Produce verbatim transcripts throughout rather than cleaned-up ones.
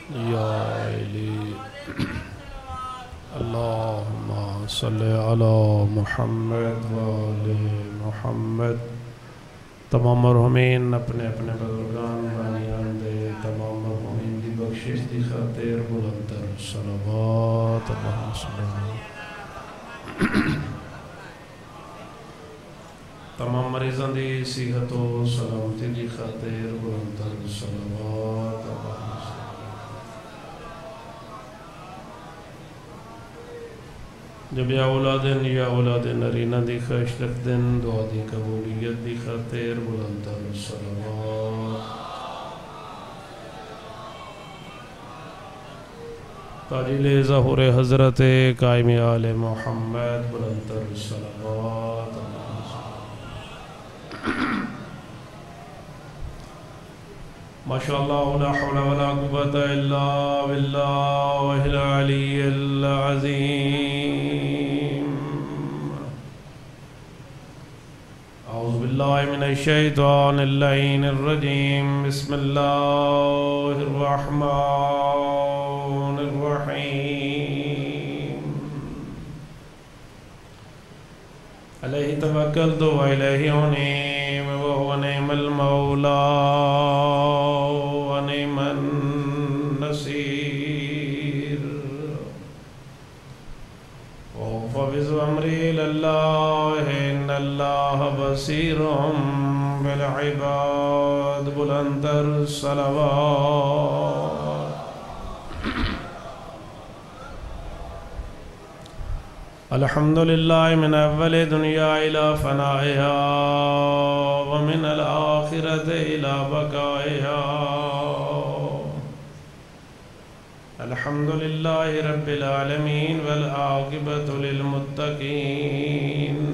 یا علی اللہم صلی علی محمد وآل محمد۔ تمام مرحومین اپنے اپنے بزرگان بانیان دے تمام مرحومین دی بخشش دی خاطر بلندر صلوات اللہم صلی علیہ۔ تمام مریضان دی صحت و سلامتی دی خاطر بلندر صلوات اللہم۔ جب یا اولادن یا اولاد نرینہ دی خواہش رکھ دن دعا دی قبولیت دی خاطر بلندر صلوات۔ تاجیل ظہور حضرت قائم آل محمد بلندر صلوات۔ ماشاءاللہ لا حول ولا قوة الا باللہ العلی العظیم۔ اعوذ باللہ من الشیطان اللعین الرجیم۔ بسم اللہ الرحمن الرحیم۔ علیہ توکلت و الیہ انیب وہو نعم المولا ونعم النصیر۔ وفوض امری للہ ان اللہ بصیر بالعباد بلندر صلوات۔ الحمدللہ من اول دنیا الى فنائها ومن الآخرت الى بقائها۔ الحمدللہ رب العالمین والعاقبۃ للمتقین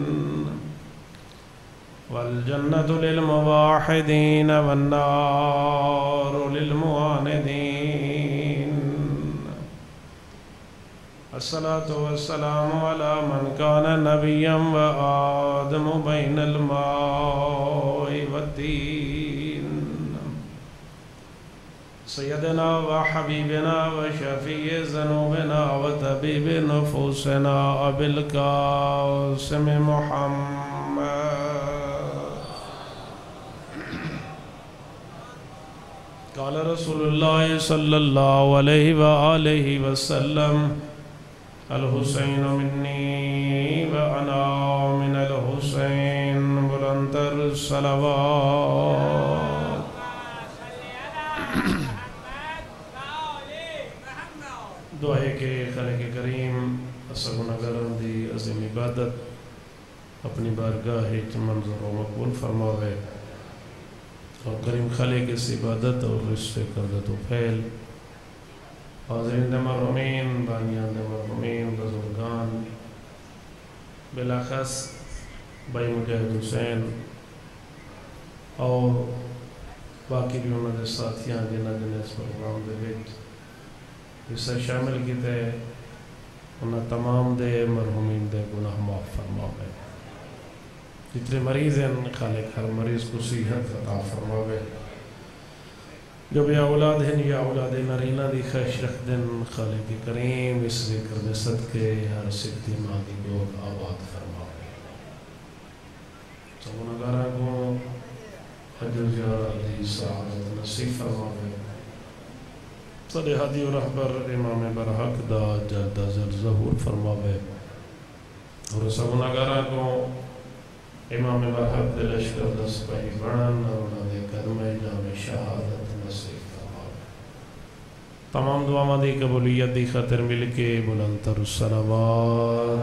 والجنۃ للموحدین والنار للمعاندین۔ الصلاة والسلام على من كان نبيا وآدم بين الماء والدين، سيدنا وحبيبنا وشفيع ذنوبنا وطبيب نفوسنا أبي القاسم محمد۔ قال رسول الله صلى الله عليه وآله وسلم: الحسین منی وانا من الحسین بلندر صلوات۔ دعا ہے کہ خالق کریم اصل گناہگاروں دی عظیم عبادت اپنی بارگاہ منظور و مقبول فرماوے، اور کریم خالق اس عبادت اور اس سے کردت و فعل حاضرین دے مرحومین بانیان دے مرحومین بزرگان بلاخص بھائی مجاہد حسین اور باقی بھی انہوں نے ساتھیاں جنہاں جنہیں اس پروگرام دے بیٹ اسے شامل کی تے انہاں تمام دے مرحومین دے گناہ معاف فرماوے، جتنے مریض ہیں خالق ہر مریض کو صحت عطا فرماوے، جو بھی اولاد ہیں یا اولاد نرینہ دی خواہش رکھ دن خالق کریم اس ذکر دے صدقے ہر سکتی مادی کو آباد فرماوے، سب گناہگاراں کو حجر زیارت دی سعادت نصیب فرماوے، صدی حدی و رہبر امام برحق دا جردہ زر ظہور فرماوے، اور سب گناہگاراں کو امام برحق دے لشکر دا سپاہی بڑھن اور انہاں دے قدم جام شہادت نصیب فرماوے۔ تمام دعا دی قبولیت دی خاطر مل کے بلندر صلوات۔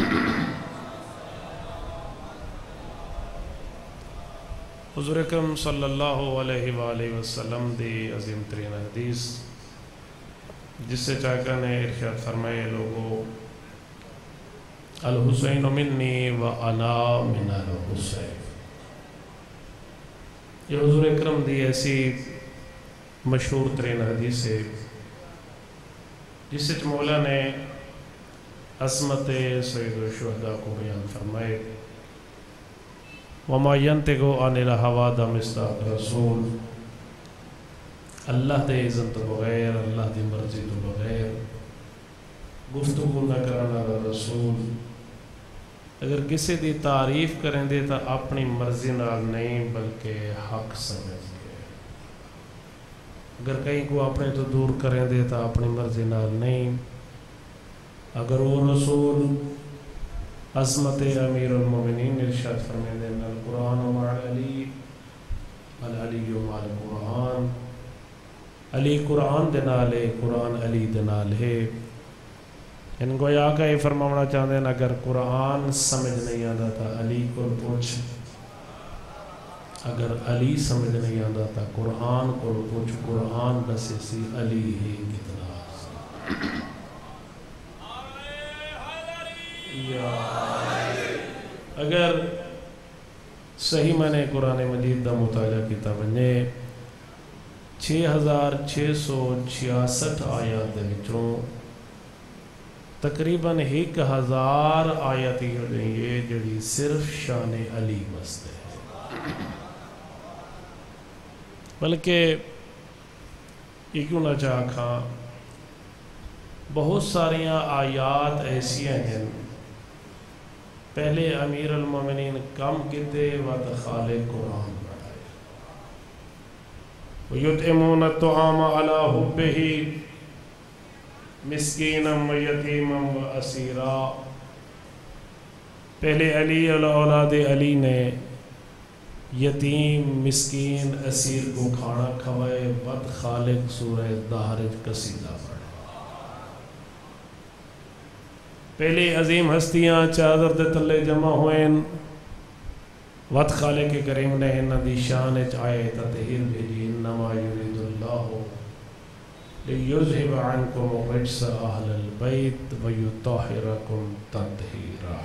حضور اکرم صلی اللہ علیہ وآلہ وسلم دی عظیم ترین حدیث جس سے چاکہ نے ارشاد فرمائے لوگو الحسین منی و انا من الحسین۔ یہ حضور اکرم دی ایسی مشہور ترین حدیث ہے جس سے مولا نے عظمت سید الشہداء کو بیان فرمائے، وَمَا يَنْتِقُ عَنِ الْهَوَىٰ مِصْدَاقُ رَسُولٍ اللہ دے اذن تو بغیر، اللہ دی مرضی تو بغیر گفتگو نہ کرنا رسول اگر کسی دی تعریف کریں دے تو اپنی مرضی نال نہیں بلکہ حق سمجھ کے، اگر کہیں کو اپنے تو دور کریں دے تو اپنی مرضی نال نہیں، اگر وہ رسول عظمت امیر المومنین ارشاد فرمائیں دے القرآن مع علی العلی مع القرآن، علی قرآن دے نال ہے، قرآن علی دے نال ہے۔ ان کو آقا یہ فرمانا چاہتے ہیں اگر قرآن سمجھ نہیں آتا تھا علی کو پوچھ، اگر علی سمجھ نہیں آتا تھا قرآن کو پوچھ، قرآن دسے سی علی ہے کتنا یا اگر صحیح میں نے قرآن مجید دا مطالعہ کیتا بنے چھ ہزار چھ سو چھیاسٹھ آیات دے وچوں تقریباً ایک ہزار آیت یہ جڑی صرف شان علی واسطے ہے، بلکہ یہ کیوں نہ چاہ کھاں بہت ساریاں آیات ایسی ہیں پہلے امیر المومنین کم کتے وقت خالق قرآن بڑھائے، وَيُطْعِمُونَ الطَّعَامَ عَلَىٰ حُبِّهِ مسکینا و یتیما و اسیرا، پہلے علی اولاد علی نے یتیم مسکین اسیر کو کھانا کھوائے، بد خالق سورہ دہرج قصیدہ پڑھے، پہلے عظیم ہستیاں چادر دے تلے جمع ہوئیں، وقت خالق کریم نے انہاں دی شان چاہے تطہیر بھیجی، انما یرید اللہ لیذہب عنکم الرجس اہل البیت ویطہرکم تطہیرا۔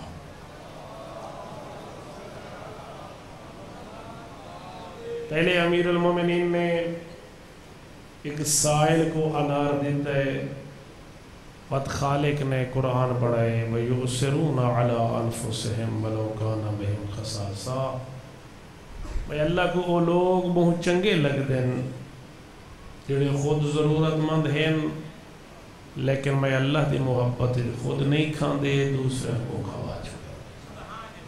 پہلے امیر المومنین نے ایک سائل کو انار دیتا ہے، وقت خالق نے قرآن پڑھائے وَيُؤْثِرُونَ عَلَىٰ أَنفُسِهِمْ وَلَوْ كَانَ بِهِمْ خَصَاصَةٌ، بھئی اللہ کو وہ لوگ بہت چنگے لگ دیں جڑے خود ضرورت مند ہیں لیکن میں اللہ دی محبت خود نہیں کھان دے دوسرے کو کھوا چھوڑا۔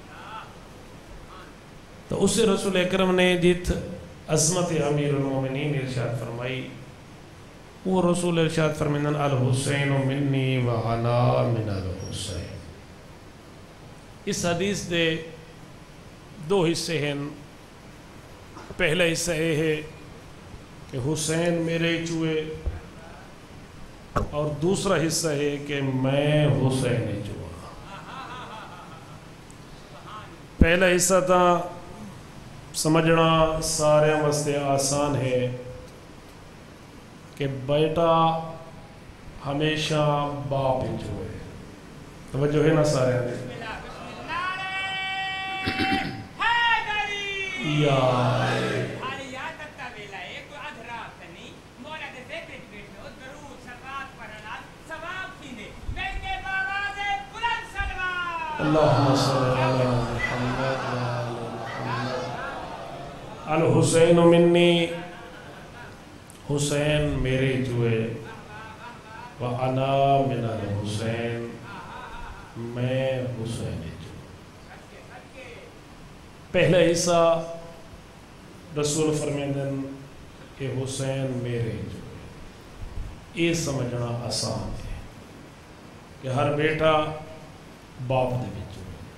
تو اس سے رسول اکرم نے جت عظمت امیر المومنین ارشاد فرمائی، وہ رسول ارشاد فرمائن الحسین منی و انا من الحسین۔ اس حدیث دے دو حصے ہیں، پہلا حصہ یہ ہے کہ حسین میرے چوئے، اور دوسرا حصہ ہے کہ میں حسین چوئا۔ پہلا حصہ تھا سمجھنا سارے واسطے آسان ہے کہ بیٹا ہمیشہ باپ چوئے، توجہ ہے نا سارے نے یا اللہم صلی علی محمد وآل محمد۔ الحسین منی، حسین میرے جوئے، وَأَنَا مِنَ الْحُسَيْن، میں حسین جوئے۔ پہلا حصہ رسول فرمیدن کہ حسین میرے جوئے، یہ سمجھنا آسان ہے کہ ہر بیٹا باپ دے بچوں۔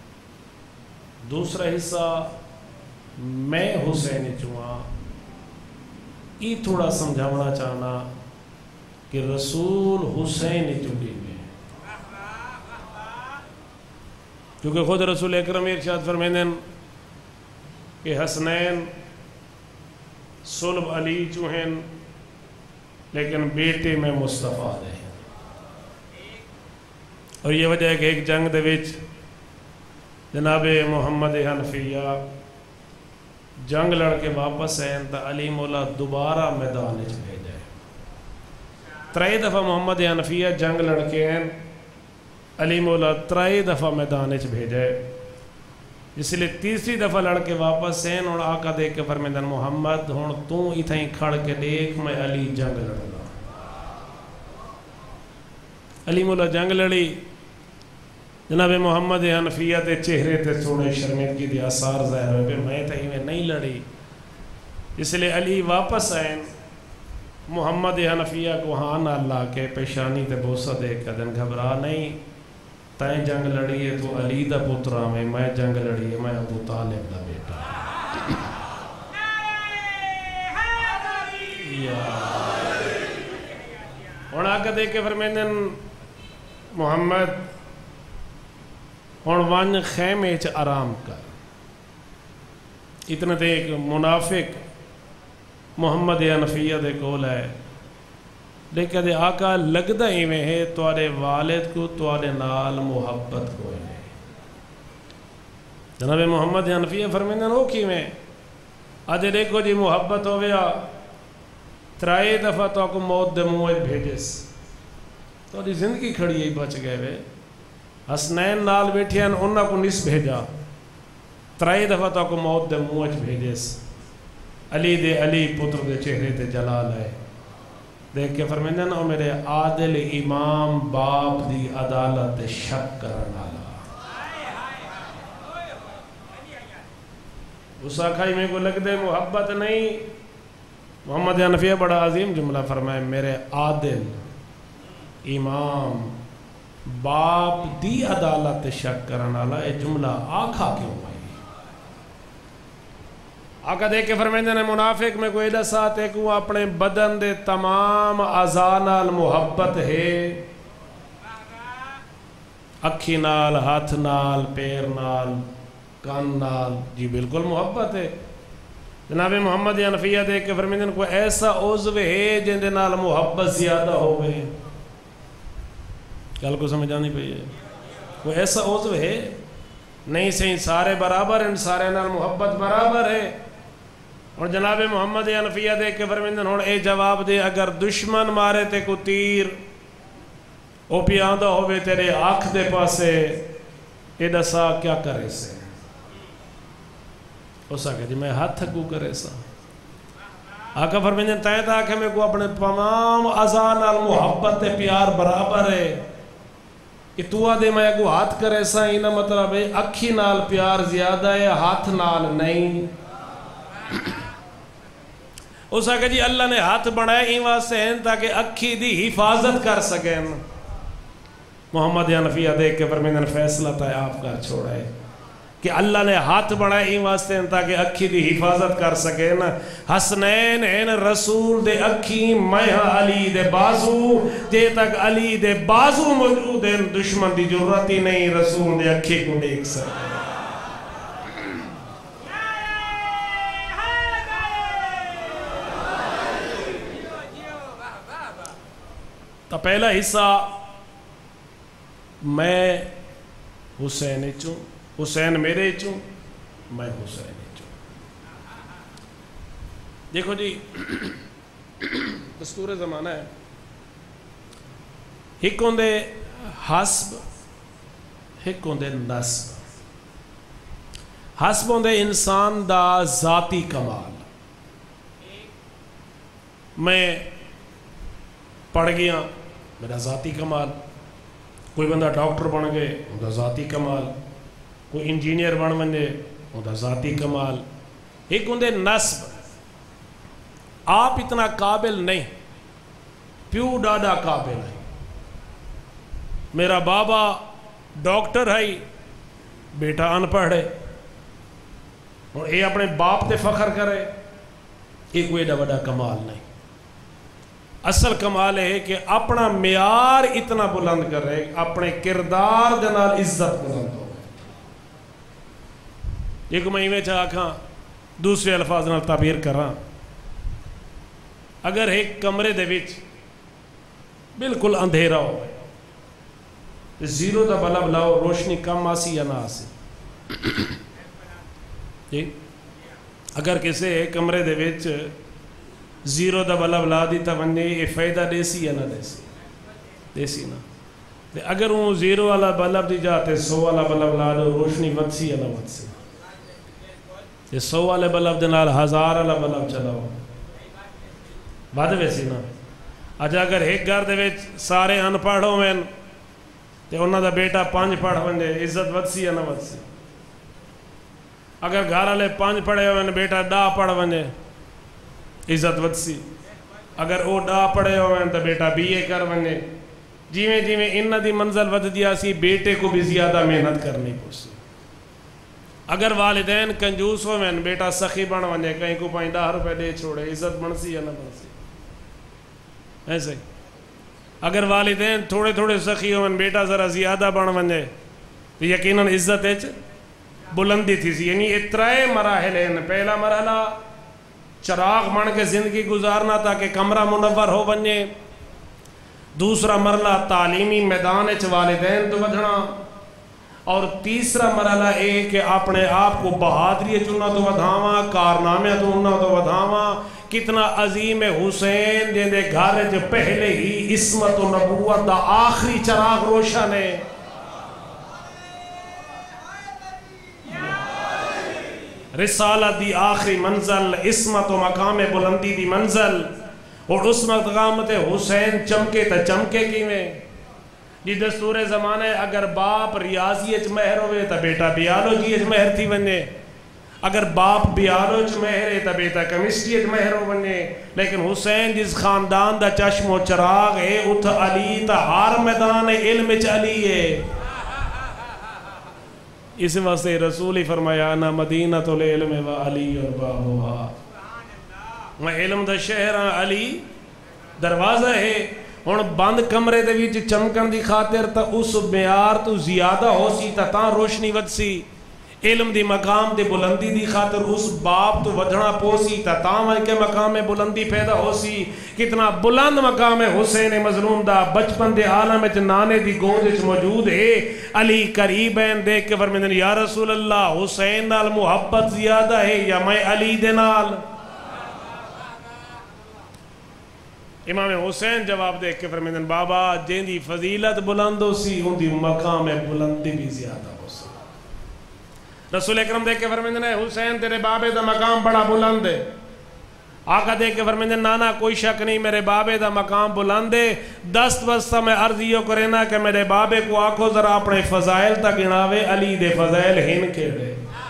دوسرا حصہ میں حسین چواں، یہ تھوڑا سمجھاونا چاہنا کہ رسول حسین چکی میں، کیونکہ خود رسول اکرم ارشاد فرمائیں کہ حسنین صلب علی چوہن لیکن بیٹے میں مصطفیٰ دے، اور یہ وجہ ہے کہ ایک جنگ دے وچ جناب محمد حنفیہ جنگ لڑ کے واپس ہیں تو علی مولا دوبارہ میدان وچ بھیجا ہے۔ ترائی دفعہ محمد حنفیہ جنگ لڑ کے ہیں، علی مولا ترائی دفعہ میدان وچ بھیجا ہے، جس لئے تیسری دفعہ لڑ کے واپس سین اور آقا دیکھ کے فرمیدن محمد ہون تو اتھائیں کھڑ کے دیکھ میں علی جنگ لڑنا. علی مولا جنگ لڑی. جناب محمد حنفیہ تے چہرے تے سونے شرمندگی دی آثار ظاہر ہوئے پہ میں تھی میں نہیں لڑی. اس لئے علی واپس آئیں محمد حنفیہ کو ہاں نہ لا کے پیشانی تے بوسہ دے کے دن گھبرا نہیں تائیں جنگ لڑی ہے تو علی دا پترہ میں میں جنگ لڑی ہے میں ابو طالب دا بیٹا. اور آقا دے کے فرمیدن محمد اور وان خیمے چ آرام کر. اتنا تے ایک منافق محمد حنفیہ دے کول ہے لیکن دے آقا لگدا ہی میں ہے توارے والد کو توارے نال محبت کو ہے. جناب محمد حنفیہ فرمیندن ہو کی میں آدھے دیکھو جی محبت ہو گیا ترائے دفعہ تو کو موت دے موت بھیجس تو دی زندگی کھڑی ہی بچ گئے وے. حسنین نال بیٹھے ہیں انہاں کو نس بھیجا ترائے دفعہ تو کو موت دے موت بھیجس. علی دے علی پتر دے چہرے تے جلال ہے. دیکھ کے فرمیندن او میرے عادل امام باپ دی عدالت شک کرن والا. اس آکھائی میں کو لگ دے محبت نہیں. محمد حنفیہ بڑا عظیم جملہ فرمائے میرے عادل امام باپ دی عدالت شک کرن والا. اے جملہ آکھا کیوں بھائی؟ آقا دیکھ کے فرمیندن منافق میں کوئی دسات ہے کہ اپنے بدن دے تمام اعضاء نال محبت ہے. اکھی نال ہاتھ نال پیر نال کان نال جی بالکل محبت ہے. جناب محمد حنفیہ دیکھ کے فرمیندن کوئی ایسا عضو ہے جن دے نال محبت زیادہ ہوئے. کل کو سمجھ آنی پہی ہے کوئی ایسا عضو ہے نہیں صحیح سارے برابر ہیں سارے نال محبت برابر ہے. اور جناب محمد حنفیہ دیکھ کے فرمیندن ہون اے جواب دے اگر دشمن مارے تے کو تیر او پیاندہ ہوئے تیرے آنکھ دے پاسے اے دسا کیا کرے سے. اس آکھا جی میں ہاتھ کو کرے سا. آقا فرمیندن تائیں تا کہ میں کو اپنے تمام اعضاء نال محبت تے پیار برابر ہے. کہ تو آدھے میں کو ہاتھ کرے سا اینا مطلب ہے اکھی نال پیار زیادہ ہے ہاتھ نال نہیں. اس آگے جی اللہ نے ہاتھ بڑھائے ہی واسطے ہیں تاکہ اکھی دی حفاظت کر سکیں. محمد حنفیہ دیکھ کے فرمیندن فیصلہ تا آپ کا چھوڑے کہ اللہ نے ہاتھ بڑھائے ہی واسطے ہیں تاکہ اکھی دی حفاظت کر سکیں. حسنین ہیں رسول دے اکھی میں علی دے بازو جے تک علی دے بازو موجود ہیں دشمن دی ضرورت ہی نہیں رسول دے اکھی کو دیکھ سکیں. تو پہلا حصہ میں حسین چوں حسین میرے چوں میں حسین چوں. دیکھو جی دستور زمانہ ہے ایک ہوندے حسب ایک ہوندے نسب. حسب ہوندے انسان دا ذاتی کمال. میں پڑھ گیا میرا ذاتی کمال. کوئی بندہ ڈاکٹر بن گئے ان کا ذاتی کمال. کوئی انجینئر بن بندے ان کا ذاتی کمال. ایک ہوندے نسب. آپ اتنا قابل نہیں پیو ڈاڈا قابل ہے. میرا بابا ڈاکٹر ہے بیٹا ان پڑھ ہے اور یہ اپنے باپ تے فخر کرے یہ کوئی ایڈا بڑا کمال نہیں. اصل کمال ہے کہ اپنا معیار اتنا بلند کر رہے اپنے کردار دے نال عزت بلند ہو. ایک مہینے چاہ کھاں دوسرے الفاظ نال تعبیر کراں اگر ایک کمرے دے وچ بالکل اندھیرا ہو زیرو دا بلب لاؤ روشنی کم آسی یا نہ آسی. جی اگر کسی کمرے دے وچ زیرو دا بلب لا دیتا بندے یہ فائدہ دیسی یا نہ دیسی دیسی نا. اگر وہ زیرو والا بلب دی جاتے سو والا بلب لا دو روشنی ودسی یا نہ ودسی یہ سو والے بلب دے نال ہزار والا بلب چلاؤ ود ویسی نا اج اگر ایک گھر دے وچ سارے ان پڑھ ہوئن تے انہاں دا بیٹا پانچ پڑھ ونجے عزت ودسی یا نہ ودسی اگر گھر والے پانچ پڑھے ہوئے بیٹا ڈا پڑھ ونجے عزت ودسی اگر او ڈا پڑھے ہوئے تو بیٹا بی اے کر ونجے جیویں جیویں انہاں دی منزل ود دیا سی بیٹے کو بھی زیادہ محنت کرنی پوسی اگر والدین کنجوس ہوئے بیٹا سخی بن ونجے کہیں کو پائیں دہ روپے دے چھوڑے عزت بنسی یا نہ بنسی ایسے اگر والدین تھوڑے تھوڑے سخی ہوئے بیٹا ذرا زیادہ بن ونجے تو یقیناً عزت اچ بلندی تھی سی یعنی اترائے مراحل ہیں پہلا مرحلہ چراغ بن کے زندگی گزارنا تاکہ کمرہ منور ہو بنجے دوسرا مرحلہ تعلیمی میدان اچ والدین تو ودھنا اور تیسرا مرحلہ اے کہ اپنے آپ کو بہادری چننا تو ودھاواں کارنامے تو انہاں تو ودھاواں کتنا عظیم حسین جن دے گھر جو پہلے ہی عصمت و نبوت دا آخری چراغ روشن ہے رسالت دی آخری منزل عصمت و مقام بلندی دی منزل اور اس مقامت حسین چمکے تا چمکے کی میں جی دستور زمانے اگر باپ ریاضی اچ مہر ہوئے تا بیٹا بیالوجی اچ مہر تھی ونجے اگر باپ بیالوج مہر ہے تا بیٹا کیمسٹری اچ مہر ہو ونجے لیکن حسین جس خاندان دا چشم و چراغ ہے اتھ علی تا ہر میدان علم اچ علی ہے اس واسطے رسول فرمایا انا مدینۃ العلم و علی اور بابوہا میں علم دا شہر ہاں علی دروازہ ہے ہن بند کمرے دے وچ چمکن دی خاطر تا اس معیار تو زیادہ ہو سی تا تاں روشنی ود سی علم دی مقام دی بلندی دی خاطر اس باپ تو ودھنا پوسی تا تاں کے مقام بلندی پیدا ہو سی کتنا بلند مقام حسین مظلوم دا بچپن دے عالم وچ نانے دی گود وچ موجود ہے علی قریبین دیکھ کے فرمیندے یا رسول اللہ حسین نال محبت زیادہ ہے یا میں علی دے نال امام حسین جواب دیکھ کے فرمیندے بابا جن دی فضیلت بلند ہو سی ان دی مقام بلندی بھی زیادہ ہو سی رسول اکرم دیکھ کے فرمیندے حسین تیرے بابے دا مقام بڑا بلند ہے آقا دیکھ کے فرمیندے نانا کوئی شک نہیں میرے بابے دا مقام بلند ہے دست بستہ میں عرضیوں کرینا کہ میرے بابے کو آنکھو ذرا اپنے فضائل تا گناوے علی دے فضائل ہن کے دے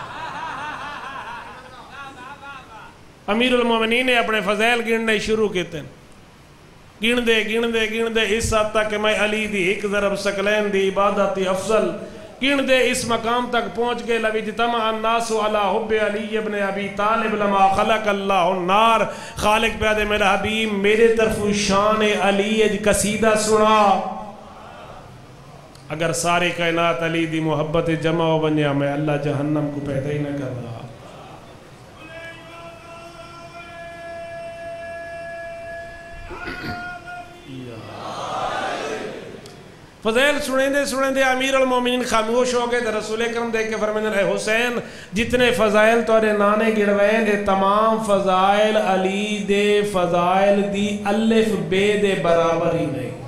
امیر المومنین نے اپنے فضائل گننے شروع کیتے ہیں گن دے گن دے گن دے اس حد تک کہ میں علی دی ایک ضرب سکلین دی عبادت افضل گن دے اس مقام تک پہنچ گئے لوی جتمع الناس علی حب علی ابن ابی طالب لما خلق اللہ النار خالق پیادے میرا حبیب میرے طرف شان علی قصیدہ سنا اگر سارے کائنات علی دی محبت جمع ہو بنیا میں اللہ جہنم کو پیدا ہی نہ کر رہا فضائل سنیں دے سنیں دے امیر المومنین خاموش ہو گئے رسول اکرم دیکھ کے فرمیندے اے حسین جتنے فضائل تورے نانے گڑویں دے تمام فضائل علی دے فضائل دی الف بے دے برابر ہی نہیں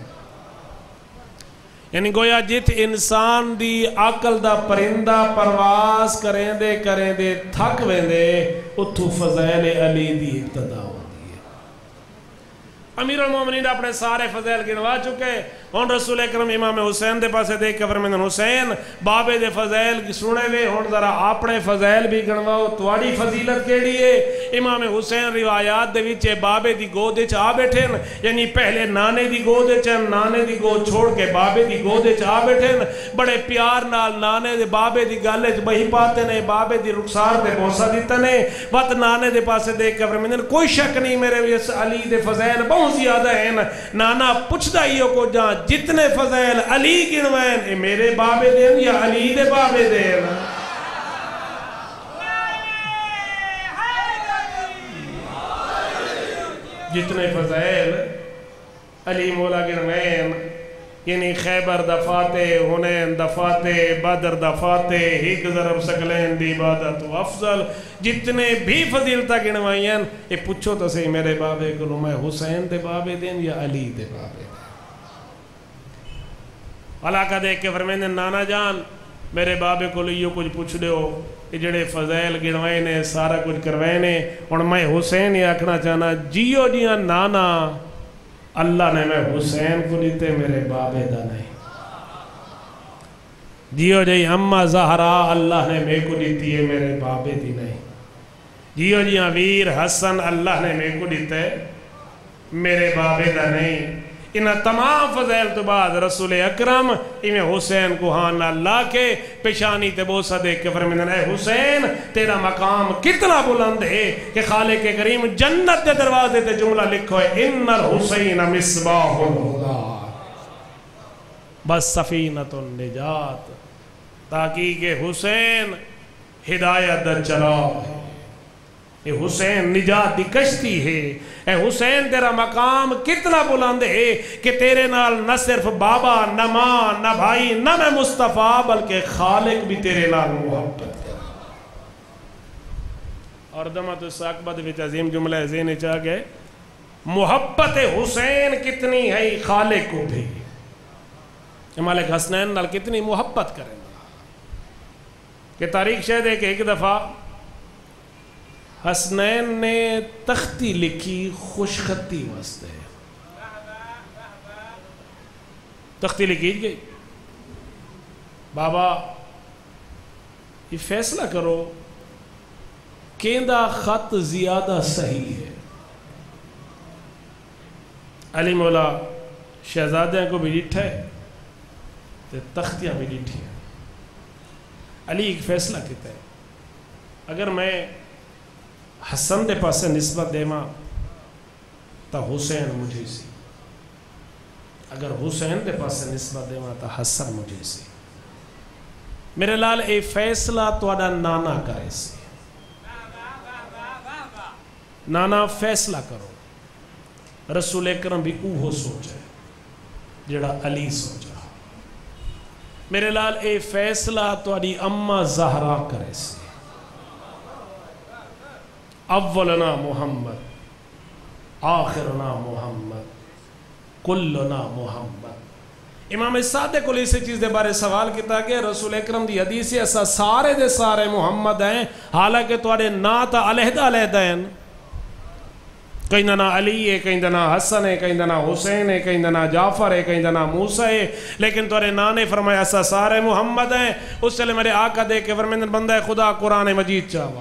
یعنی گویا جت انسان دی عقل دا پرندہ پرواز کریں دے کریں دے تھک ویندے اتھو فضائل علی دی ابتدا ہوتی ہے امیر المومنین اپنے سارے فضائل گنوا چکے ہون رسول اکرم امام حسین دے پاسے دیکھ کے فرمیندے حسین بابے دے فضائل سنے وے ہون ذرا اپنے فضائل بھی گنواؤ تواڈی فضیلت کیڑی ہے امام حسین روایات دے وچ بابے دی گود وچ آ بیٹھے یعنی پہلے نانے دی گود وچ نانے دی گود چھوڑ کے بابے دی گود وچ آ بیٹھے بڑے پیار نال نانے دے بابے دی گل وچ بہی پاتے نے بابے دی رخسار تے بوسہ دتا نے وقت نانے دے پاسے دیکھ کے فرمیندے کوئی شک نہیں میرے اس علی دے فضائل بہت زیادہ ہیں نانا پوچھدا ہی کو جہاں جتنے فضائل علی گنوین اے میرے بابے دین یا علی دے بابے دین جتنے فضائل علی مولا گنوین یعنی خیبر دفاتے ہنین دفاتے بدر دفاتے ہیک ضرب سکلین دی عبادت و افضل جتنے بھی فضیلتہ گنوائیں یہ پوچھو تو صحیح میرے بابے کو میں حسین دے بابے دین یا علی دے بابے دین علاقہ دیکھ کے فرمیندے نانا جان میرے بابے کو لیو کچھ پوچھ دے ہو یہ جڑے فضائل گنوائے نے سارا کچھ کروائے نے اور میں حسین یہ آکھنا چاہنا جیو جیاں نانا اللہ نے میں حسین کو دیتے میرے بابے دا نہیں جیو جی اماں زہرا اللہ نے میں کو دیتی ہے میرے بابے دی نہیں جیو جیاں ویر حسن اللہ نے میں کو دیتے میرے بابے دا نہیں انہا تمام فضائل تو بعد رسول اکرم انہیں حسین کو ہاں اللہ کے پیشانی تے بوسہ دے کے فرمیدن اے حسین تیرا مقام کتنا بلند ہے کہ خالق کریم جنت دے دروازے تے جملہ لکھو ہے ان الحسین مصباح الہدا بس سفینۃ النجات تاکہ کہ حسین ہدایت دا چراغ ہے اے حسین نجات دی کشتی ہے اے حسین تیرا مقام کتنا بلند ہے کہ تیرے نال نہ صرف بابا نہ ماں نہ بھائی نہ میں مصطفیٰ بلکہ خالق بھی تیرے نال محبت ہے اور دمت الساقبت وچ عظیم جملہ ذہن چاہ گئے محبت حسین کتنی ہے خالق کو بھی مالک حسنین نال کتنی محبت کریں کہ تاریخ شاید ہے کہ ایک دفعہ حسنین نے تختی لکھی خوشخطی واسطے تختی لکھی گئی بابا یہ فیصلہ کرو کیندہ خط زیادہ صحیح ہے علی مولا شہزادیاں کو بھی ڈٹھا ہے تے تختیاں بھی ڈٹھی ہیں علی ایک فیصلہ کیتا ہے اگر میں حسن دے پاسے نسبت دے ماں تا حسین مجھے سی اگر حسین دے پاسے نسبت دے ماں تا حسن مجھے سی میرے لال اے فیصلہ توڑا نانا کرے سی نانا فیصلہ کرو رسول اکرم بھی اوہو سوچے جڑا علی سوچا میرے لال اے فیصلہ توڑی اماں زہرا کرے سی اولنا محمد آخرنا محمد کلنا محمد امام صادق کو اسی چیز دے بارے سوال کیتا کہ رسول اکرم دی حدیث ہے ایسا سارے دے سارے محمد ہیں حالانکہ توڑے نا تا علیحدہ علیحدہ ہیں کہیں دنا علی ہے کہیں دنا حسن ہے کہیں دنا حسین ہے کہیں دنا جعفر ہے کہیں دنا موسیٰ ہے لیکن توڑے نانے فرمایا ایسا سارے محمد ہیں اس سے لئے میرے آقا دے کے فرمیندن بندہ خدا قرآن مجید چاہوا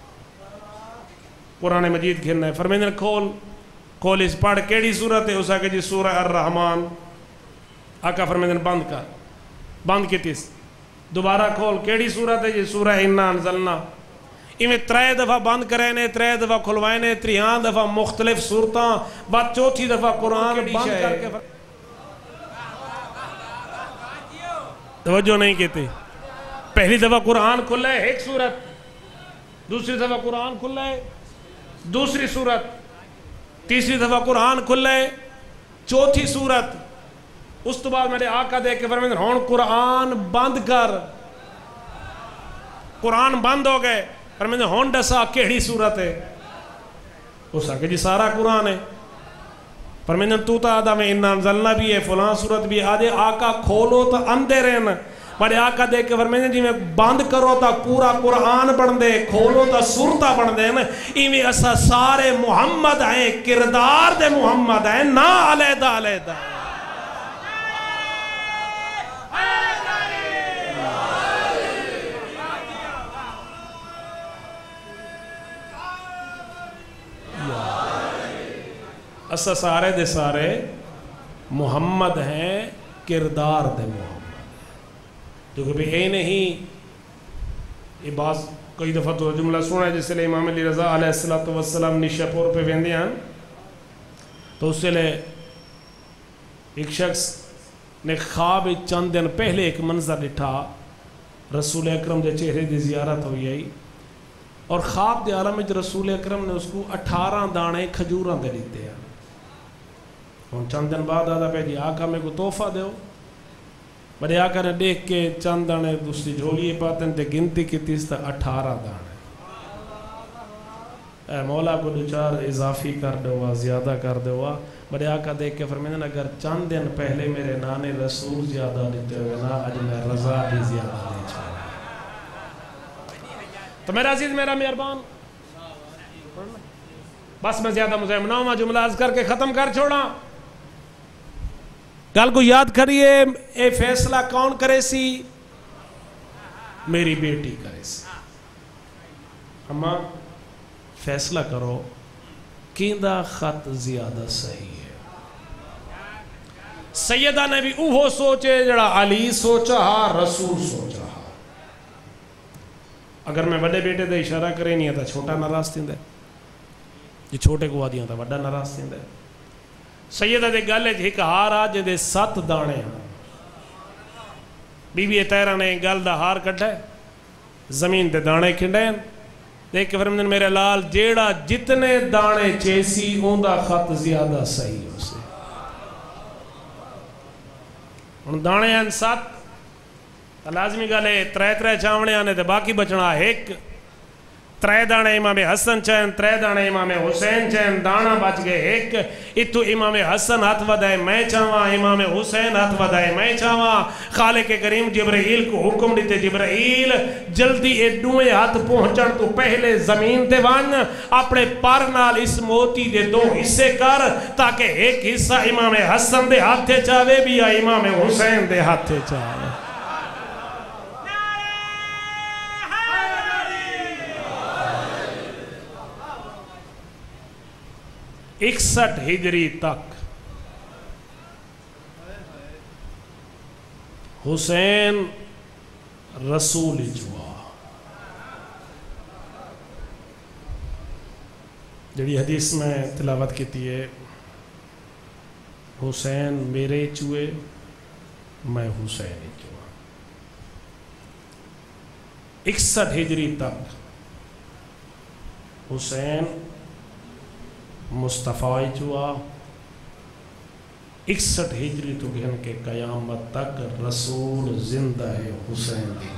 قرآن مجید گھرنا ہے فرمیندن کھول کھول اس پڑھ کیڑی صورت ہے اسا کہ جی سورہ الرحمن آقا فرمیندن بند کر بند کی تیس دوبارہ کھول کیڑی صورت ہے جی سورہ انا انزلنا ایمیں ترے دفعہ بند کرے نے ترے دفعہ کھلوائے نے تریان دفعہ مختلف صورتاں بعد چوتھی دفعہ قرآن بند کر کے توجہ نہیں کہتے پہلی دفعہ قرآن کھلا ہے ایک صورت دوسری دفعہ قرآن کھلا ہے دوسری صورت تیسری دفعہ قرآن کھلا ہے چوتھی صورت اس تو بعد میرے آقا دے کے فرمیندن ہون قرآن بند کر قرآن بند ہو گئے فرمیندن ہون ڈسا کیڑی صورت ہے اس آگے جی سارا قرآن ہے فرمیندن تو تا آدھا میں انہا انزلنا بھی ہے فلان صورت بھی ہے آدھے آقا کھولو تا اندے رہنا بڑے آقا دے کے فرمیندن جی میں بند کرو تا پورا قرآن بڑھ دے کھولو تا صورتہ بڑھ دے ایویں ایسا سارے محمد ہیں کردار دے محمد ہیں نا علیدہ علیدہ ایسا سارے دے سارے محمد ہیں کردار دے محمد جو کہ بھی اے نہیں یہ بعض کئی دفعہ تو جملہ سنا ہے جس سے لئے امام علی رضا علیہ السلام نشاپور پہ ویندے ہیں تو اس سے لئے ایک شخص نے خواب چند دن پہلے ایک منظر لٹھا رسول اکرم دے چہرے دی زیارت ہوئی ہے اور خواب دے عالم میں رسول اکرم نے اس کو اٹھارہ دانے کھجوراں دے لیتے ہیں اور چند دن بعد آدھا پہ جی آقا میں کو تحفہ دے ہو بڑے آقا نے دیکھ کے چند دانے دوسری جھولیے پاتن تے گنتی کی تیس تا اٹھارہ دانے اے مولا کو دوچار اضافی کر دوا زیادہ کر دوا بڑے آقا دیکھ کے فرمیدن اگر چند دن پہلے میرے نانے رسول زیادہ دیتے ہوئے نا اج میں رضا بھی زیادہ دے چھاڑا تو میرا عزیز میرا مہربان، بس میں زیادہ مزاحم نہ ہوں، جملہ عرض کر کے ختم کر چھوڑا. گل کو یاد کریے، اے فیصلہ کون کرے سی؟ میری بیٹی کرے سی. اماں فیصلہ کرو کیندہ خط زیادہ صحیح ہے. سیدہ نے بھی اوہو سوچے جڑا علی سوچا ہا، رسول سوچا ہا. اگر میں بڑے بیٹے دے اشارہ کرے نہیں ہے تو چھوٹا ناراض تھیں دے، یہ چھوٹے کو آدیاں تھا بڑا ناراض تھیں دے. سیدہ دے گلے ایک ہار آ جے دے سات دانے ہیں. بی بی تیرہ نے گل دا ہار کٹھا ہے، زمین دے دانے کھنڈے ہیں. دیکھ کے فرمودن میرے لال جیڑا جتنے دانے چیسی اون دا خط زیادہ صحیح ہو سے. ان دانے ہیں سات، لازمی گلے ترے ترے چاونے آنے دے باقی بچنا ایک. ترے دانے امام حسن چین، ترے دانے امام حسین چین، دانا بچ گئے ایک. اتو امام حسن ہاتھ ودائے میں چاہواں، امام حسین ہاتھ ودائے میں چاہواں. خالق کریم جبرائیل کو حکم دیتے، جبرائیل جلدی اے دوئے ہاتھ پہنچن تو پہلے زمین تے وان اپنے پر نال اس موتی دے دو حصے کر، تاکہ ایک حصہ امام حسن دے ہاتھے چاہوے بھی یا امام حسین دے ہاتھے چاہوے. اکسٹھ ہجری تک حسین رسول جوا. جڑی حدیث میں تلاوت کی ہے، حسین میرے چوئے میں حسین چوا. اکسٹھ ہجری تک حسین مصطفیٰ چوا. اکسٹھ ہجری تو گھن کے قیامت تک رسول زندہ ہے حسین دی.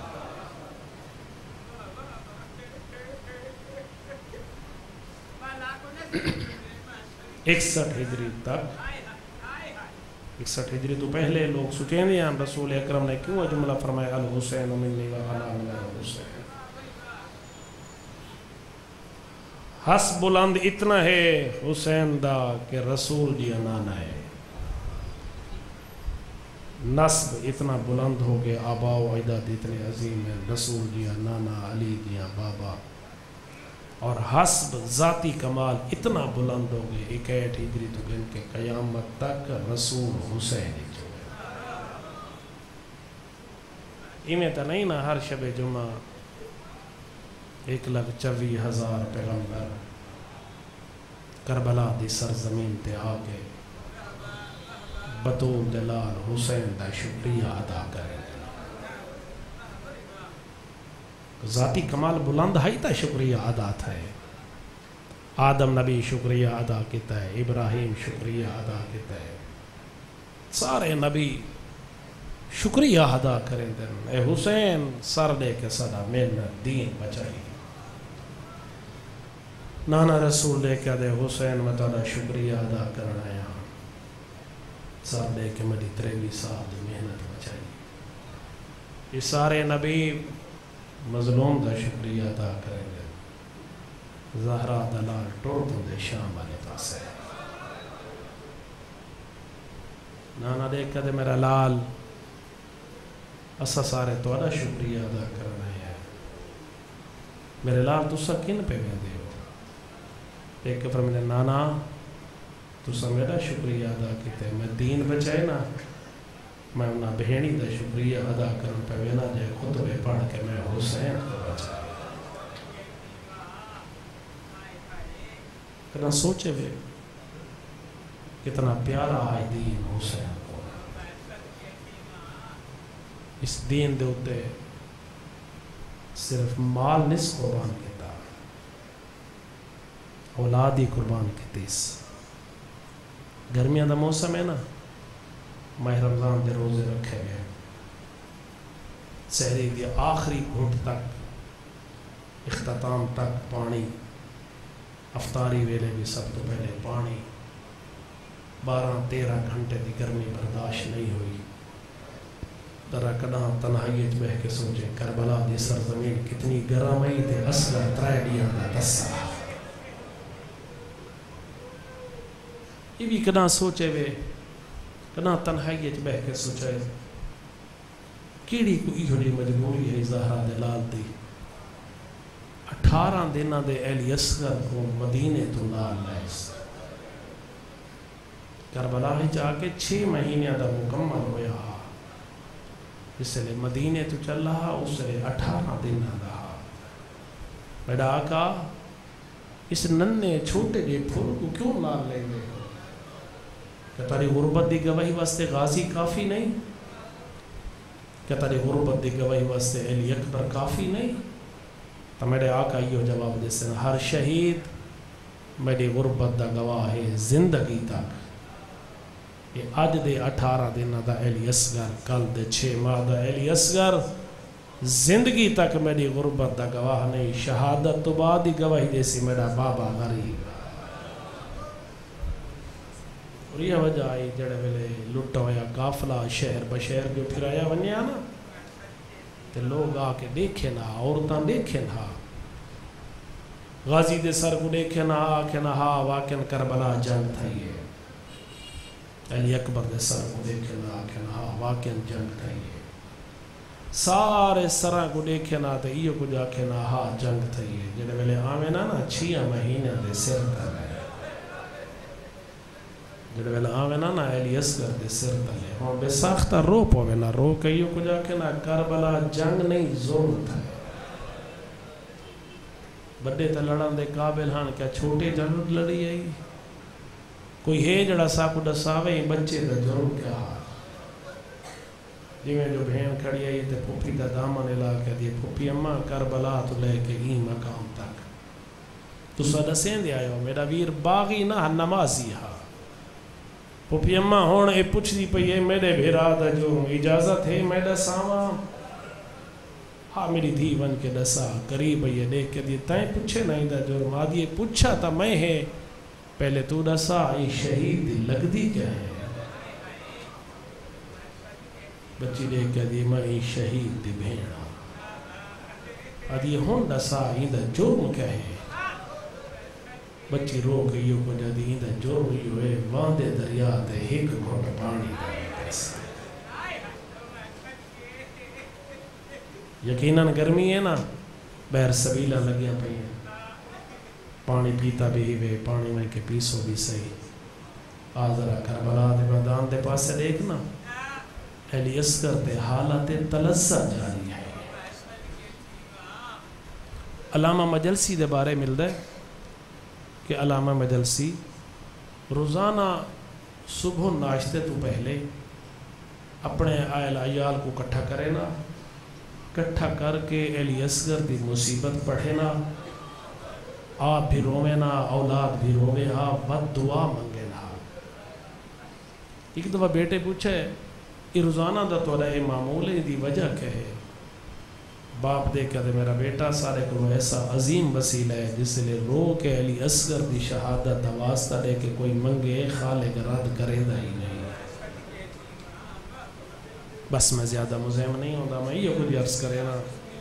اکسٹھ ہجری تک، اکسٹھ ہجری تو پہلے لوگ سوچیں نہیں ہیں رسول اکرم نے کیوں جملہ فرمایا الحسین منی و انا من الحسین. حس بلند اتنا ہے حسین دا کہ رسول جی نانا ہے. نسب اتنا بلند ہو گئے، آبا و اجداد اتنے عظیم ہیں، رسول جی نانا، علی جی بابا. اور حسب ذاتی کمال اتنا بلند ہو گئے، اکیٹھ ہجری تو گن کے قیامت تک رسول حسین جو ہے. ایمیں تا نہیں نا ہر شب جمعہ ایک لگ چوی ہزار پیغمبر کربلا دی سرزمین تے آگے بطول دلال حسین دا شکریہ ادا کریں. ذاتی کمال بلند ہائی تا شکریہ ادا تھا ہے. آدم نبی شکریہ ادا کیتا ہے، ابراہیم شکریہ ادا کیتا ہے، سارے نبی شکریہ ادا کریں دن. اے حسین سر دے کے صدا محنت دین بچائی. نانا رسول لے کے دے حسین مطالعہ شکریہ ادا کرنا ہے، سر دے کے مدی تریوی سال دی محنت بچائی. یہ سارے نبی مظلوم دا شکریہ ادا کریں گے. زہرا دلال ٹوڑ دوں دے شام والے پاس ہے. نانا دیکھ کے دے میرا لال اسا سارے توڑا شکریہ ادا کرنا ہے. میرے لال تو سا کن پہ میں دے ہو. ایک کہ فرمیدے نانا تو سا میرا شکریہ ادا کیتے میں دین بچائے نا، میں انہا بہنی دا شکریہ ادا کرن پہ وینا جائے خطبے پڑھ کے میں حسین کو بچائے. کنا سوچے بھی کتنا پیارا آئی دین حسین کو. اس دین دے ہوتے صرف مال نس قربان کیتا، اولادی قربان کیتیس. گرمیاں دا موسم ہے نا، ماہ رمضان دے روزے رکھے گئے، سحری دی آخری گھٹ تک اختتام تک پانی، افطاری ویلے بھی سب تو پہلے پانی. بارہ تیرہ گھنٹے دی گرمی برداشت نہیں ہوئی. ذرا کنا تنہائی بہ کے سوچے کربلا دی سرزمین کتنی گرمائی تے اصغر ترائیڈیاں دا دسا یہ بھی کنا سوچے وے کنا تنہائی بہ کے سوچے کیڑی کو ایہو جی مجبوری ہے زہرا دے لال دی اٹھارہ دنہ دے اہل اصغر کو مدینے تو لال لائس کربلا ہی جا کے چھ مہینے دا مکمل ہویا اس لئے مدینے تو چل رہا اس لئے اٹھارہ دن رہا میڈا آقا اس ننے چھوٹے جے پھول کو کیوں نہ لے گئے کہ تاری غربت دی گواہی واسطے غازی کافی نہیں کہ تاری غربت دی گواہی واسطے علی اکبر کافی نہیں تو میرے آقا یہ جواب دے سن ہر شہید میری غربت دا گواہ ہے زندگی تک یہ آج دے اٹھارہ دن دا علی اصغر کل دے چھ ماہ دا علی اصغر زندگی تک میری غربت دا گواہ نہیں شہادت تو بعد ہی گواہی دے سی میرا بابا غریب اور یہ وجہ آئی جڑے ویلے لٹا ہویا قافلہ شہر بشہر جو پھر آیا ونیا نا تے لوگ آ کے دیکھے نا عورتاں دیکھے نا غازی دے سر کو دیکھے نا آکھے نا ہاں واقعاً کربلا جنگ تھا یہ علی اکبر دے سر کو دیکھے نا آکھے نا ہاں واقعاً جنگ تھا یہ سارے سرہ کو دیکھے نا تے ایو کو جاکھے نا ہاں جنگ تھا یہ جنہے ویلے آمیں نا نا چھیاں مہینہ دے سر تھا ہے جڑے ویلے آوے نا نا علی اصغر دے سر تلے ہاں بے ساختہ رو پوے نا رو کئیو کو جا کے نا کربلا جنگ نہیں ضرورت ہے بڑے تے لڑن دے قابل ہاں کیا چھوٹے جنگ لڑی آئی کوئی ہے جڑا سا کو ڈساوے بچے دا ضرور کیا ہاں جی میں جو بہن کھڑی آئی تے پھوپی دا دامن علاقہ دی پھوپی اماں کربلا تو لے کے ہی مقام تک تو سادہ سین دے آئے ہو میرا ویر باغی نہ نمازی ہاں پھوپی اماں ہون اے پوچھ دی پئی ہے میرے بھیرا دا جو اجازت ہے میں دساواں ہاں میری دھی ون کے دسا قریب یہ دیکھ کے دی تائیں پوچھے نہیں دا جو مادی پوچھا تا میں ہے پہلے تو دسا یہ شہید دی لگ دی کیا ہے بچی دیکھ کے دی میں یہ شہید دی بھیڑا ادھی ہون دسا یہ دا جرم کیا ہے بچی رو کے یوں کو جدی ہی دا جرم یوں ہے واندے دریا تے ایک گھوٹ پانی دا پیسا یقیناً گرمی ہے نا بہر سبیلہ لگیا پئی ہیں پانی پیتا بھی ہوئے پانی میں کے پیسو بھی صحیح آذرہ کربلا دے میدان دے پاسے دیکھنا علی اصغر دے حالت تلزہ جاری ہے علامہ مجلسی دے بارے مل دے کہ علامہ مجلسی روزانہ صبح ناشتے تو پہلے اپنے آئل عیال کو کٹھا کرے نا کٹھا کر کے علی اصغر دی مصیبت پڑھے نا آپ بھی روے نا اولاد بھی روے ہاں بد دعا منگے نا ایک دفعہ بیٹے پوچھے یہ روزانہ دا تو رہے معمول دی وجہ کہے باپ دے کہتے میرا بیٹا سارے کو ایسا عظیم وسیلہ ہے جس لئے رو کے علی اصغر دی شہادت دا واسطہ دے کہ کوئی منگے خالق رد کرے دا ہی نہیں بس میں زیادہ مزہم نہیں ہوتا میں یہ کچھ عرض کرے نا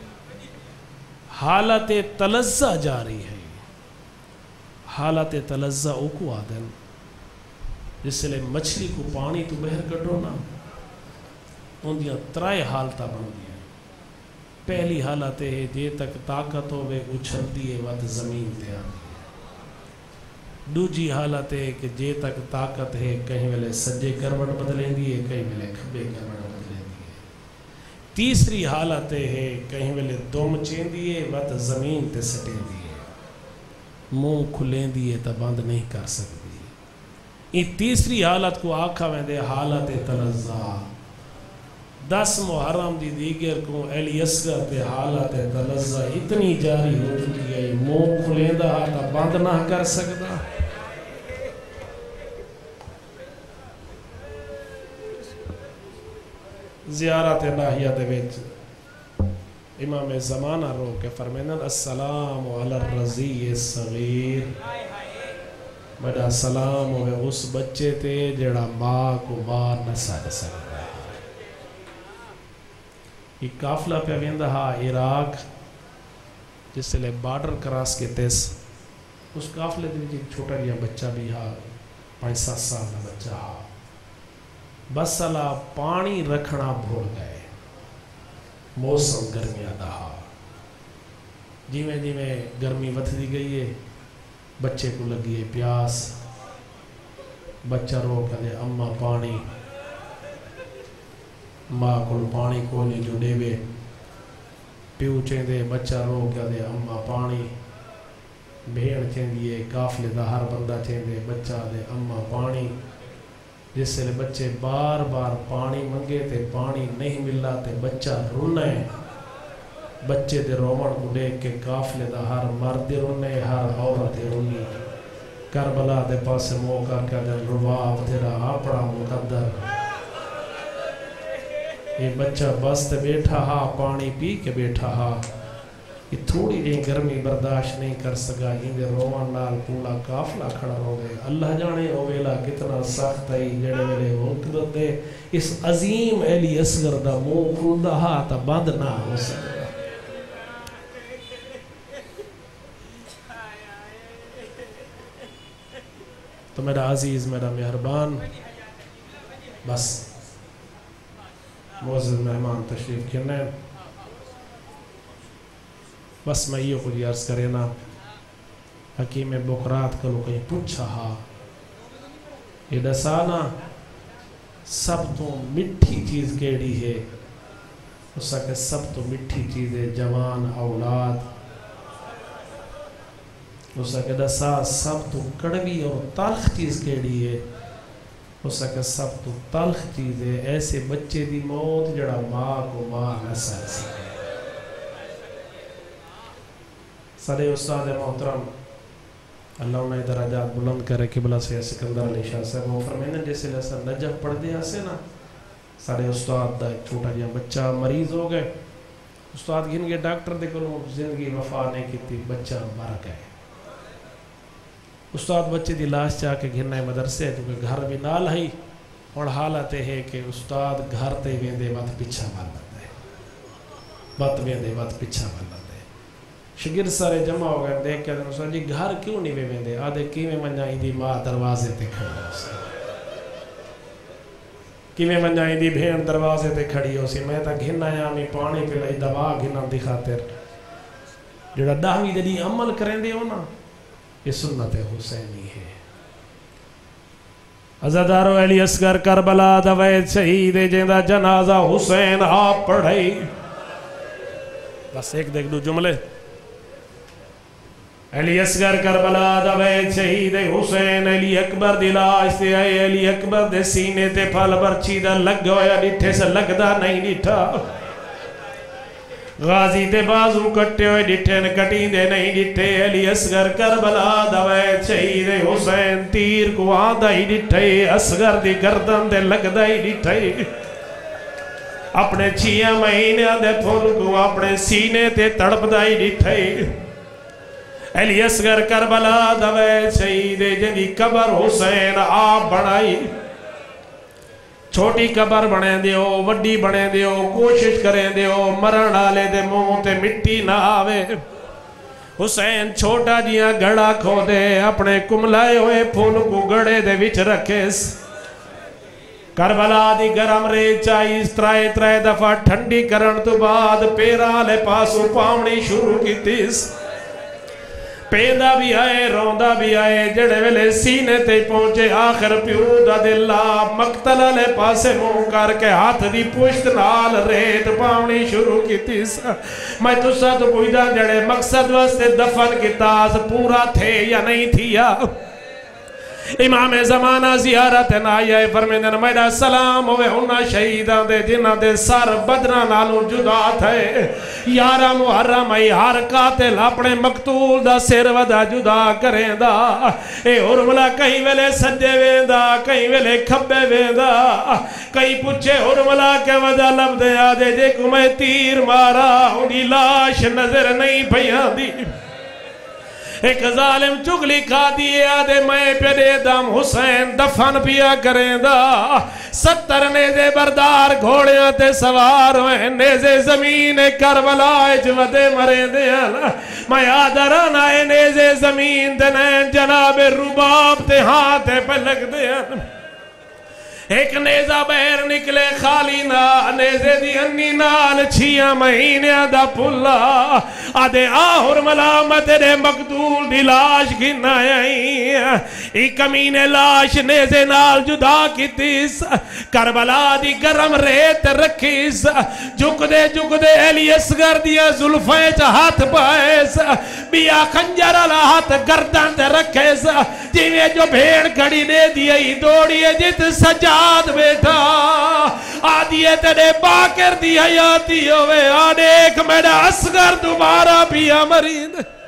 حالت تلزہ جاری ہے حالت تلزہ اوکو آدن جس لئے مچھلی کو پانی تو بہر کٹو نا ان دیا ترائے حالتہ بن دیا پہلی حالت ہے جے تک طاقت ہوئے اچھل دیئے وقت زمین تے آدھی ہے دوجی حالت ہے کہ جے تک طاقت ہے کہیں ویلے سجے کروٹ بدلیں دیئے کہیں ویلے کھبے کروٹ بدلیں دیئے تیسری حالت ہے کہیں ویلے دوم چین دیئے وقت زمین تے سٹیں دیئے منہ کھلیں دیئے تا بند نہیں کر سکتی یہ تیسری حالت کو آکھا میں دے حالت تلزہ دس محرم دی دیگر کو علی اصغر تے حالت تلزہ اتنی جاری ہو چکی ہے منہ کھلیں دا تا بند نہ کر سکتا زیارت الہیہ دے وچ امام زمانہ رو کے فرمیدن السلام علی الرضی الصغیر بڑا سلام ہوئے اس بچے تے جڑا ماں کو مار نہ سکتا ایک قافلہ پہ ویندا ہا عراق جس لئے بارڈر کراس کے تیس اس قافلے دے وچ ایک چھوٹا جہا بچہ بھی ہا پانچ سات سال کا بچہ ہا بس سالا پانی رکھنا بھول گئے موسم گرمیاں دا ہا جیویں جیویں گرمی وتھدی گئی ہے بچے کو لگی ہے پیاس بچہ رو کہے اماں پانی ماں کو پانی کو نہیں جو دے وے پیو چیندے بچہ رو کہے اماں پانی بھیڑ چیندی قافلے دا ہر بندہ چیندے بچہ دے اماں پانی جس سے بچے بار بار پانی منگے تے پانی نہیں ملا تے بچہ رونا ہے بچے دے رومن کو دیکھ کے قافلے دا ہر مرد رونے ہر عورت رونی کربلا دے پاس موقع کا دل رواب تیرا اپنا مقدر یہ بچہ بس تے بیٹھا ہا پانی پی کے بیٹھا ہا یہ تھوڑی جی گرمی برداشت نہیں کر سکا یہ دے روان نال پولا قافلہ کھڑا ہو گئے اللہ جانے او ویلا کتنا سخت ہے جڑے ویلے وقت دے اس عظیم علی اصغر دا منہ کھلدا ہا تا بند نہ ہو سکتا تو میرا عزیز میرا مہربان بس معزز مہمان تشریف کھنے بس میں یہ کچھ عرض کرے نا حکیم بکرات کلو کہیں پوچھا ہا یہ دسانا سب تو مٹھی چیز کیڑی ہے اس کہ سب تو مٹھی چیز ہے جوان اولاد اس کہ دسا سب تو کڑوی اور تلخ چیز کیڑی ہے اس کہ سب تو تلخ چیز ہے ایسے بچے دی موت جڑا ماں کو ماں نہ سہ سکے سارے استاد محترم اللہ انہیں درجات بلند کرے قبلہ سے سکندر علی شاہ صاحب وہ فرمائنے جیسے لسا نجف پڑھ دیا سے نا سارے استاد دا ایک چھوٹا جہاں بچہ مریض ہو گئے استاد گھن گئے ڈاکٹر دے کو زندگی وفا نہیں کی تھی بچہ مر گئے استاد بچے دی لاش چاہ کے گھننا ہے مدرسے کیونکہ گھر بھی نال ہی اور حالت ہے کہ استاد گھر تے ویندے وقت پیچھا مار لگتا ہے وقت ویندے وقت پیچھا مار لگتا ہے شگرد سارے جمع ہو گئے دیکھ کے استاد جی گھر کیوں نہیں وے ویندے آدھے کیویں منجائیں دی ماں دروازے تے کھڑی ہو سی کیویں منجائیں دی بھین دروازے تے کھڑی ہو سی میں تا گھن آیا میں پانی پہ لئی دوا گھنن دی خاطر جڑا دہویں دی عمل کریں دے ہو نا یہ سنت حسینی ہے عزادارو علی اصغر کربلا دوید شہید جیندہ جنازہ حسین آپ پڑھائی بس ایک دیکھ دو جملے علی اصغر کربلا دوید شہید حسین علی اکبر دلاش سے آئے علی اکبر دے سینے تے پھل برچی دا لگ گویا ڈٹھے سے لگدا نہیں ڈٹھا غازی دے بازو کٹے ہوئے ڈٹھے نے کٹی دے نہیں ڈٹھے علی اصغر کربلا دوید شہید حسین تیر کو آدھا ہی ڈٹھے اصغر دی گردن دے لگدا ہی ڈٹھے اپنے چھیاں مہینے دے پھول کو اپنے سینے تے تڑپ دا ہی ڈٹھے علی اصغر کربلا دوید شہید جنی قبر حسین آپ بڑھائی چھوٹی قبر بنے دیو وڈی بنے دیو کوشش کریں دیو مرن آلے دے منہ تے مٹی نہ آوے حسین چھوٹا جیاں گڑا کھو دے اپنے کملائے ہوئے پھول کو گڑے دے وچ رکھیس کربلا دی گرم رے چاہیس ترائے ترائے دفعہ ٹھنڈی کرن تو بعد پیرا لے پاسو پاؤنی شروع کی تیس پیدا بھی آئے روندہ بھی آئے جڑے ویلے سینے تے پہنچے آخر پیودا دلہ مقتلہ لے پاسے منہ کر کے ہاتھ دی پشت نال ریت پاؤنی شروع کی تیس میں تو ساتھ پوچھتا جڑے مقصد واسطے دفن کی تاز پورا تھے یا نہیں تھیا امام زمانہ زیارت نائیہ فرمیدن میرا سلام ہوئے ہونا شہیدان دے جنہ دے سر بدرہ نالوں جدا تھے یارہ محرم ای ہر قاتل اپنے مقتول دا سر ودا جدا کریں دا اے حرملہ کہیں ویلے سجے ویندہ کہیں ویلے کھبے ویندہ کہیں پوچھے حرملہ کے ودا لب دے آدھے جے کو میں تیر مارا انہی لاش نظر نہیں پہیاں دی ایک ظالم چگلی کھا دیے آدھے میں پیڑے دم حسین دفن پیا کریں دا ستر نیزے بردار گھوڑیاں تے سوار ہوئے نیزے زمین کربلا ودے مرے دیا میں آدھران آئے نیزے زمین تے نین جناب رباب تے ہاتھ پہ لگ دیا ایک نیزہ بہر نکلے خالی نا نیزے دی انی نال چھیاں مہینے دا پلا آدھے آہر ملامت دے مقتول دی لاش گھنا آئی ایک کمینے لاش نیزے نال جدا کی تیس کربلا دی گرم ریت رکھیس جھک دے جھک دے ایلی اسگر دیا ظلفیں چاہت پائیس بیا خنجر اللہ ہاتھ گردن تے رکھیس جیوے جو بھیڑ کھڑی دے دیا ہی دوڑیے جت سجا بیٹا آدھیے تیرے باکر دی حیاتی ہوئے آنے ایک میرا اسگر دوبارہ بھی مرید